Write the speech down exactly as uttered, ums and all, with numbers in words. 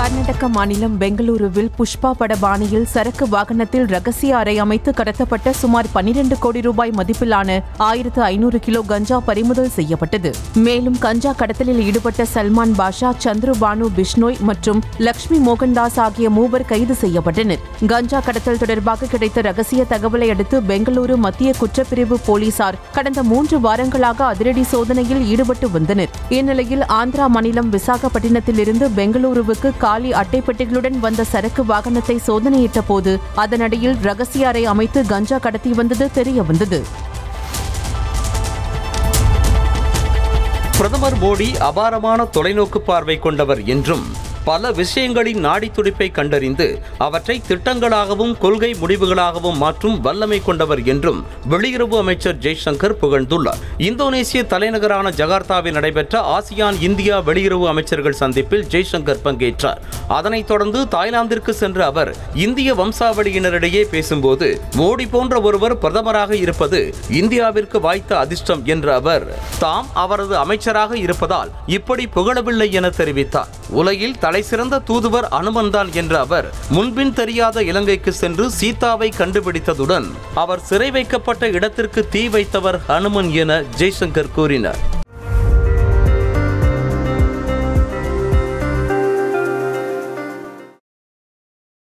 கர்நாடக மாநிலம் பெங்களூருவில் புஷ்பா பட பாணியில் சரக்கு வாகனத்தில் ரகசிய அறை அமைத்து கடத்தப்பட்ட சுமார் பன்னிரண்டு கோடி ரூபாய் மதிப்பிலான ஆயிரத்து ஐநூறு கிலோ கஞ்சா பறிமுதல் செய்யப்பட்டது. மேலும் கஞ்சா கடத்தலில் ஈடுபட்ட சல்மான் பாஷா, சந்துரு பானு பிஷ்னோய் மற்றும் லட்சுமி மோகன்தாஸ் ஆகிய மூவர் கைது செய்யப்பட்டனர். கஞ்சா கடத்தல் தொடர்பாக கிடைத்த ரகசிய தகவலை அடுத்து பெங்களூரு மத்திய குற்றப்பிரிவு போலீசார் கடந்த மூன்று வாரங்களாக அதிரடி சோதனையில் ஈடுபட்டு வந்தனர். இந்நிலையில் ஆந்திரா மாநிலம் விசாகப்பட்டினத்திலிருந்து பெங்களூருவுக்கு காலி அட்டைப்பெட்டிகளுடன் வந்த சரக்கு வாகனத்தை சோதனையிட்ட போது அதனடியில் ரகசிய அறை அமைத்து கஞ்சா கடத்தி வந்தது தெரியவந்தது. பிரதமர் மோடி அபாரமான தொலைநோக்கு பார்வை கொண்டவர் என்றும் பல விஷயங்களின் நாடி துடிப்பை கண்டறிந்து அவற்றை திட்டங்களாகவும் கொள்கை முடிவுகளாகவும் மாற்றும் வல்லமை கொண்டவர் என்றும் வெளியுறவு அமைச்சர் ஜெய்சங்கர் புகழ்ந்துள்ளார். இந்தோனேசிய தலைநகரான ஜகார்த்தாவில் நடைபெற்ற ஆசியான் இந்தியா வெளியுறவு அமைச்சர்கள் சந்திப்பில் ஜெய்சங்கர் பங்கேற்றார். அதனைத் தொடர்ந்து தாய்லாந்திற்கு சென்ற அவர் இந்திய வம்சாவளியினரிடையே பேசும்போது மோடி போன்ற ஒருவர் பிரதமராக இருப்பது இந்தியாவிற்கு வாய்த்த அதிர்ஷ்டம் என்ற அவர் தாம் அவரது அமைச்சராக இருப்பதால் இப்படி புகழவில்லை என தெரிவித்தார். உலகில் தலை சிறந்த தூதுவர் அனுமன்தான் என்ற அவர் முன்பின் தெரியாத இலங்கைக்கு சென்று சீதாவை கண்டுபிடித்ததுடன் அவர் சிறை வைக்கப்பட்ட இடத்திற்கு தீ வைத்தவர் ஹனுமன் என ஜெய்சங்கர் கூறினார்.